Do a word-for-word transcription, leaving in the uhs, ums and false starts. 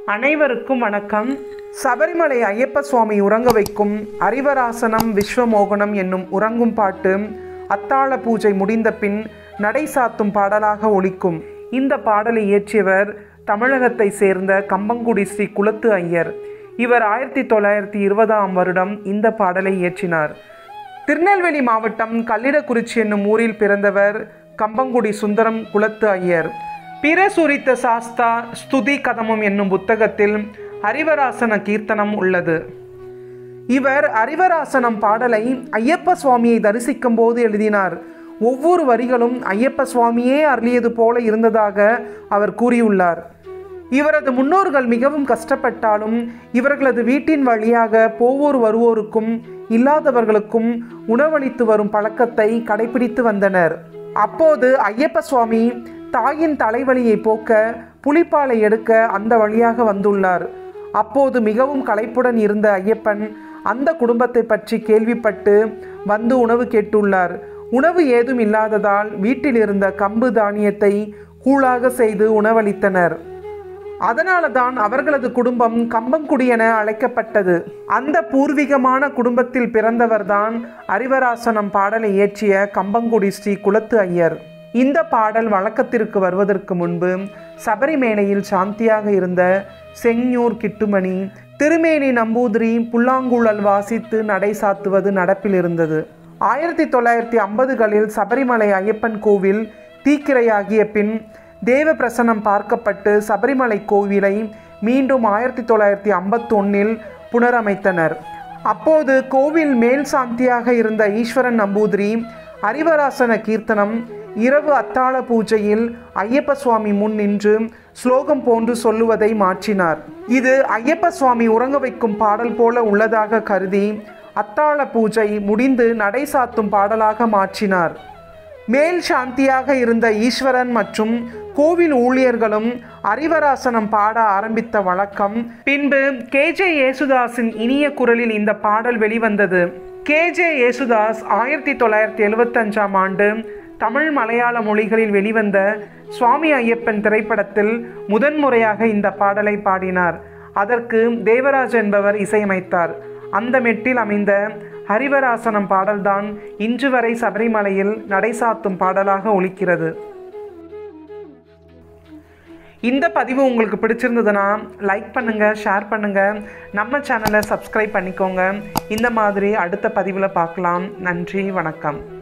அனைவருக்கும் வணக்கம். சபரிமலை ஐயப்ப சுவாமி உறங்க வைக்கும் அரிவராசனம் விஸ்வமோகனம் என்னும் உறங்கும் பாட்டு அத்தாள பூஜை முடிந்த பின் நடை சாத்தும் பாடலாக ஒலிக்கும். இந்த பாடலை இயற்றியவர் தமிழகத்தை சேர்ந்த கம்பங்குடி ஸ்ரீ குலத்து ஐயர். இவர் ஆயிரத்தி தொள்ளாயிரத்தி இருபதாம் வருடம் இந்த பாடலை இயற்றினார். திருநெல்வேலி மாவட்டம் கல்லிடக்குறிச்சி என்னும் ஊரில் பிறந்தவர் கம்பங்குடி சுந்தரம் குலத்து ஐயர். பிரசுரித்த சாஸ்தா ஸ்துதி கதமம் என்னும் புத்தகத்தில் அரிவராசன கீர்த்தனம் உள்ளது. இவர் அரிவராசனம் பாடலை ஐயப்ப சுவாமியை தரிசிக்கும் போது எழுதினார். ஒவ்வொரு வரிகளும் ஐயப்ப சுவாமியே அருளியது போல இருந்ததாக அவர் கூறியுள்ளார். இவரது முன்னோர்கள் மிகவும் கஷ்டப்பட்டாலும் இவர்களது வீட்டின் வழியாக போவோர் வருவோருக்கும் இல்லாதவர்களுக்கும் உணவளித்து வரும் பழக்கத்தை கடைபிடித்து வந்தனர். அப்போது ஐயப்ப சுவாமி தாயின் தலைவலியை போக்க புலிப்பாலை எடுக்க அந்த வழியாக வந்துள்ளார். அப்போது மிகவும் களைப்புடன் இருந்த ஐயப்பன் அந்த குடும்பத்தை பற்றி கேள்விப்பட்டு வந்து உணவு கேட்டுள்ளார். உணவு ஏதும் இல்லாததால் வீட்டில் இருந்த கம்பு தானியத்தை கூழாக செய்து உணவளித்தனர். அதனால தான் அவர்களது குடும்பம் கம்பங்குடி என அழைக்கப்பட்டது. அந்த பூர்வீகமான குடும்பத்தில் பிறந்தவர்தான் அரிவராசனம் பாடலை இயற்றிய கம்பங்குடி ஸ்ரீ குலத்து ஐயர். இந்த பாடல் வழக்கத்திற்கு வருவதற்கு முன்பு சபரிமேனையில் சாந்தியாக இருந்த செஞ்ஞூர் கிட்டுமணி திருமேனி நம்பூதிரி புல்லாங்குழல் வாசித்து நடை சாத்துவது நடப்பில் இருந்தது. ஆயிரத்தி தொள்ளாயிரத்தி ஐம்பதுகளில் சபரிமலை ஐயப்பன் கோவில் தீக்கிரையாகிய பின் தேவ பிரசனம் பார்க்கப்பட்டு சபரிமலை கோவிலை மீண்டும் ஆயிரத்தி தொள்ளாயிரத்தி ஐம்பத்தி ஒன்னில் புனரமைத்தனர். அப்போது கோவில் மேல் சாந்தியாக இருந்த ஈஸ்வரன் நம்பூதிரி அரிவராசன கீர்த்தனம் இரவு அத்தாள பூஜையில் ஐயப்ப சுவாமி முன் நின்று ஸ்லோகம் போன்று சொல்லுவதை மாற்றினார். இது ஐயப்ப சுவாமி உறங்க வைக்கும் பாடல் போல உள்ளதாக கருதி அத்தாள பூஜை முடிந்து நடை சாத்தும் பாடலாக மாற்றினார். மேல் சாந்தியாக இருந்த ஈஸ்வரன் மற்றும் கோவில் ஊழியர்களும் அரிவராசனம் பாட ஆரம்பித்த வழக்கம். பின்பு கே ஜே யேசுதாஸின் இனிய குரலில் இந்த பாடல் வெளிவந்தது. கே ஜே யேசுதாஸ் ஆயிரத்தி தொள்ளாயிரத்தி எழுபத்தஞ்சாம் ஆண்டு தமிழ் மலையாள மொழிகளில் வெளிவந்த சுவாமி ஐயப்பன் திரைப்படத்தில் முதன்முறையாக இந்த பாடலை பாடினார். அதற்கு தேவராஜ் என்பவர் இசையமைத்தார். அந்த மெட்டில் அமைந்த ஹரிவராசனம் பாடல்தான் இன்று வரை சபரிமலையில் நடை சாத்தும் பாடலாக ஒலிக்கிறது. இந்த பதிவு உங்களுக்கு பிடிச்சிருந்ததுன்னா லைக் பண்ணுங்கள், ஷேர் பண்ணுங்கள், நம்ம சேனலை சப்ஸ்கிரைப் பண்ணிக்கோங்க. இந்த மாதிரி அடுத்த பதிவில் பார்க்கலாம். நன்றி, வணக்கம்.